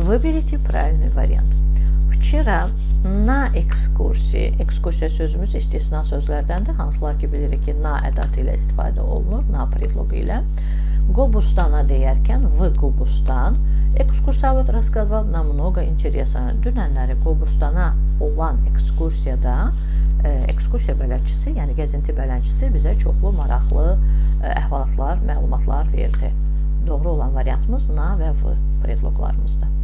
Выберите правильный вариант. Vчера na ekskursiya, ekskursiya sözümüz istisna sözlərdəndir. Hansılar ki bilirik ki, na ədatı ilə istifadə olunur, na predloqu ilə. Qobustana deyərkən, v Qobustan. Ekskursavod рассказал нам много интересного. Dünənləri Qobustana olan ekskursiyada ekskursiya bələdçisi, yəni gəzinti bələdçisi bizə çoxlu maraqlı əhvalatlar, məlumatlar verdi. Doğru olan variantımız na və v predloqlarımızdır.